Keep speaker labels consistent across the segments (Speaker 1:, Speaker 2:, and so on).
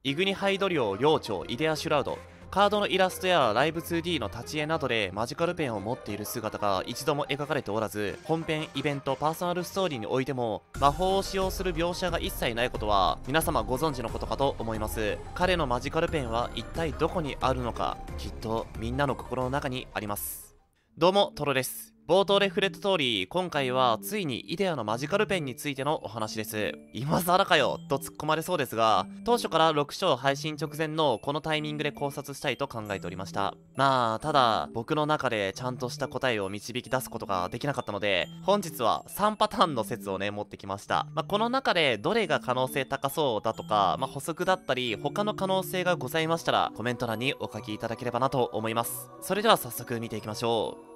Speaker 1: イグニハイドリオ寮長イデアシュラウド。カードのイラストやライブ 2D の立ち絵などでマジカルペンを持っている姿が一度も描かれておらず、本編、イベント、パーソナルストーリーにおいても魔法を使用する描写が一切ないことは皆様ご存知のことかと思います。彼のマジカルペンは一体どこにあるのか、きっとみんなの心の中にあります。どうも、トロです。冒頭で触れた通り、今回はついにイデアのマジカルペンについてのお話です。今更かよと突っ込まれそうですが、当初から6章配信直前のこのタイミングで考察したいと考えておりました。まあ、ただ、僕の中でちゃんとした答えを導き出すことができなかったので、本日は3パターンの説をね、持ってきました。この中でどれが可能性高そうだとか、補足だったり、他の可能性がございましたら、コメント欄にお書きいただければなと思います。それでは早速見ていきましょう。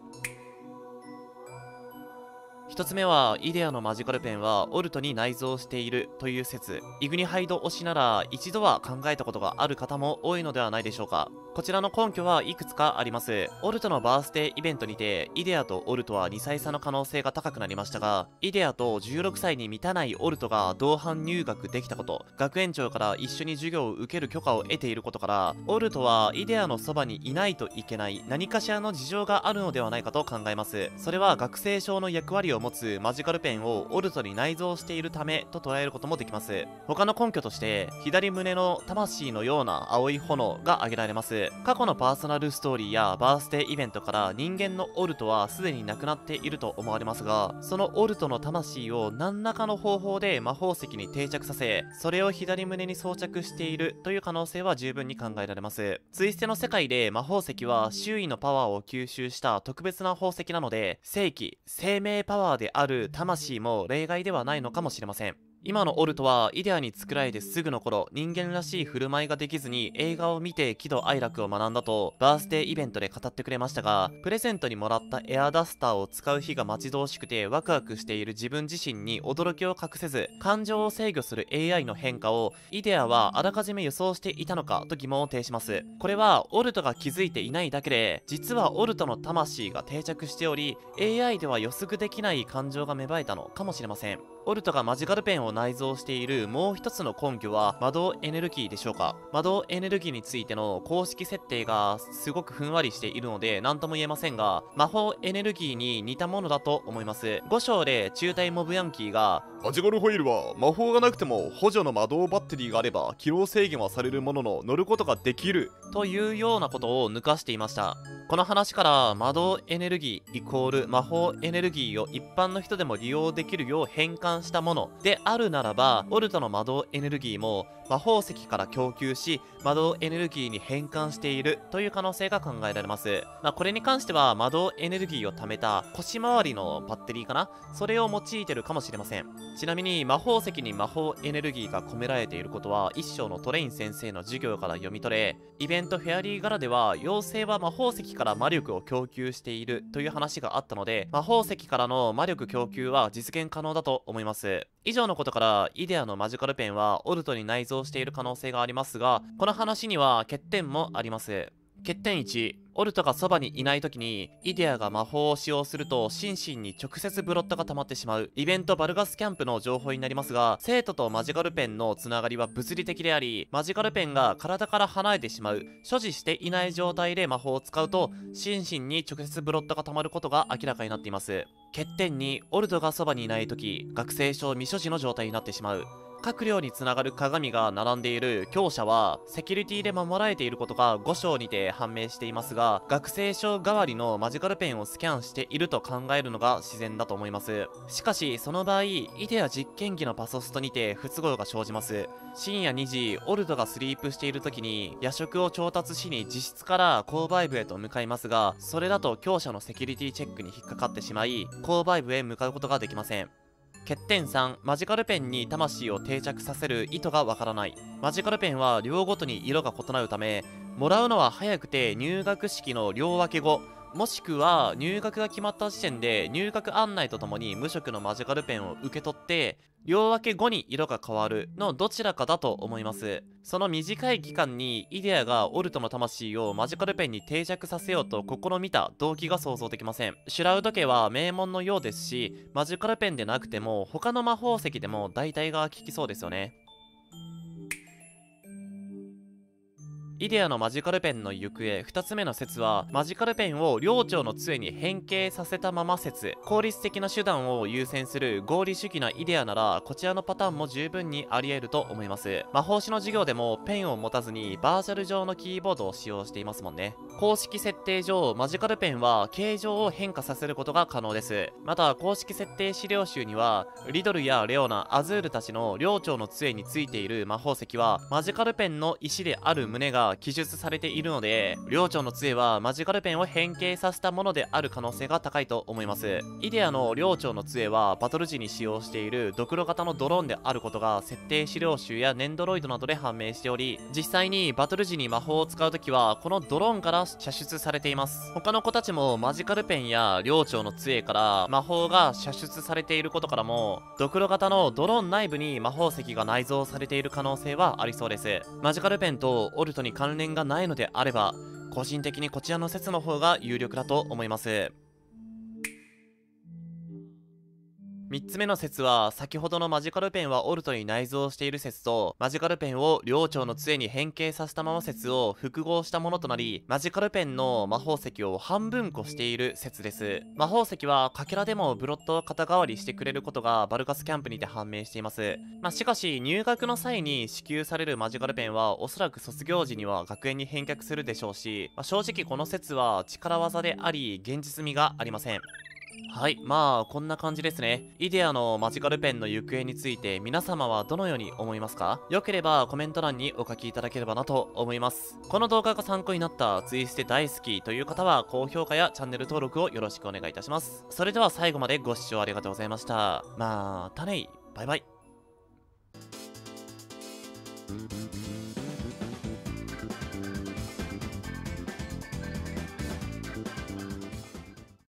Speaker 1: 一つ目は、イデアのマジカルペンはオルトに内蔵しているという説。イグニハイド推しなら一度は考えたことがある方も多いのではないでしょうか。こちらの根拠はいくつかあります。オルトのバースデーイベントにて、イデアとオルトは2歳差の可能性が高くなりましたが、イデアと16歳に満たないオルトが同伴入学できたこと、学園長から一緒に授業を受ける許可を得ていることから、オルトはイデアのそばにいないといけない何かしらの事情があるのではないかと考えます。それは学生証の役割を持つマジカルペンをオルトに内蔵しているためと捉えることもできます。他の根拠として、左胸の魂のような青い炎が挙げられます。過去のパーソナルストーリーやバースデーイベントから人間のオルトはすでに亡くなっていると思われますが、そのオルトの魂を何らかの方法で魔法石に定着させ、それを左胸に装着しているという可能性は十分に考えられます。ツイステの世界で魔法石は周囲のパワーを吸収した特別な宝石なので、正気、生命パワーである魂も例外ではないのかもしれません。今のオルトはイデアに作られてすぐの頃、人間らしい振る舞いができずに映画を見て喜怒哀楽を学んだとバースデーイベントで語ってくれましたが、プレゼントにもらったエアダスターを使う日が待ち遠しくてワクワクしている自分自身に驚きを隠せず、感情を制御する AI の変化をイデアはあらかじめ予想していたのかと疑問を呈します。これはオルトが気づいていないだけで、実はオルトの魂が定着しており、 AI では予測できない感情が芽生えたのかもしれません。オルトがマジカルペンを内蔵しているもう一つの根拠は魔導エネルギーでしょうか。魔導エネルギーについての公式設定がすごくふんわりしているので何とも言えませんが、魔法エネルギーに似たものだと思います。5章で中隊モブヤンキーが、マジカルホイールは魔法がなくても補助の魔導バッテリーがあれば機能制限はされるものの乗ることができるというようなことを抜かしていました。この話から魔導エネルギーイコール魔法エネルギーを一般の人でも利用できるよう変換したものであるならば、オルトの魔導エネルギーも魔法石から供給し魔導エネルギーに変換しているという可能性が考えられます。これに関しては魔導エネルギーを貯めた腰回りのバッテリーかな、それを用いてるかもしれません。ちなみに魔法石に魔法エネルギーが込められていることは一章のトレイン先生の授業から読み取れ、イベントフェアリー柄では妖精は魔法石から魔力を供給しているという話があったので、魔法石からの魔力供給は実現可能だと思います。以上のことからイデアのマジカルペンはオルトに内蔵している可能性がありますが、この話には欠点もあります。欠点1、オルトがそばにいない時にイデアが魔法を使用すると心身に直接ブロットが溜まってしまうイベントバルガスキャンプの情報になりますが、生徒とマジカルペンのつながりは物理的であり、マジカルペンが体から離れてしまう、所持していない状態で魔法を使うと心身に直接ブロットが溜まることが明らかになっています。欠点2、オルトがそばにいない時学生証未所持の状態になってしまう。各寮につながる鏡が並んでいる校舎はセキュリティで守られていることが5章にて判明していますが、学生証代わりのマジカルペンをスキャンしていると考えるのが自然だと思います。しかしその場合、イデア実験機のパソストにて不都合が生じます。深夜2時、オルトがスリープしている時に夜食を調達しに自室から購買部へと向かいますが、それだと校舎のセキュリティチェックに引っかかってしまい購買部へ向かうことができません。欠点3、マジカルペンに魂を定着させる意図がわからない。マジカルペンは量ごとに色が異なるため、もらうのは早くて入学式の両分け後、もしくは入学が決まった時点で入学案内とともに無色のマジカルペンを受け取って両分け後に色が変わるのどちらかだと思います。その短い期間にイデアがオルトの魂をマジカルペンに定着させようと試みた動機が想像できません。シュラウド家は名門のようですし、マジカルペンでなくても他の魔法石でも代替が効きそうですよね。 イデアのマジカルペンの行方2つ目の説は、マジカルペンを領長の杖に変形させたまま説。効率的な手段を優先する合理主義なイデアなら、こちらのパターンも十分にあり得ると思います。魔法師の授業でもペンを持たずにバーチャル上のキーボードを使用していますもんね。公式設定上、マジカルペンは形状を変化させることが可能です。また、公式設定資料集には、リドルやレオナ、アズールたちの領長の杖についている魔法石は、マジカルペンの石である旨が記述されているので、領長の杖はマジカルペンを変形させたものである可能性が高いと思います。イデアの領長の杖は、バトル時に使用しているドクロ型のドローンであることが設定資料集やネンドロイドなどで判明しており、実際にバトル時に魔法を使うときは、このドローンから射出されています。他の子たちもマジカルペンや領長の杖から魔法が射出されていることからも、ドクロ型のドローン内部に魔法石が内蔵されている可能性はありそうです。マジカルペンとオルトに関連がないのであれば、個人的にこちらの説の方が有力だと思います。3つ目の説は、先ほどのマジカルペンはオルトに内蔵している説と、マジカルペンを領長の杖に変形させたまま説を複合したものとなり、マジカルペンの魔法石を半分こしている説です。魔法石はかけらでもブロットを肩代わりしてくれることがバルカスキャンプにて判明しています。しかし入学の際に支給されるマジカルペンはおそらく卒業時には学園に返却するでしょうし、正直この説は力技であり現実味がありません。はい、こんな感じですね。イデアのマジカルペンの行方について皆様はどのように思いますか？よければコメント欄にお書きいただければなと思います。この動画が参考になったツイステ大好きという方は高評価やチャンネル登録をよろしくお願いいたします。それでは最後までご視聴ありがとうございました。またね、バイバイ。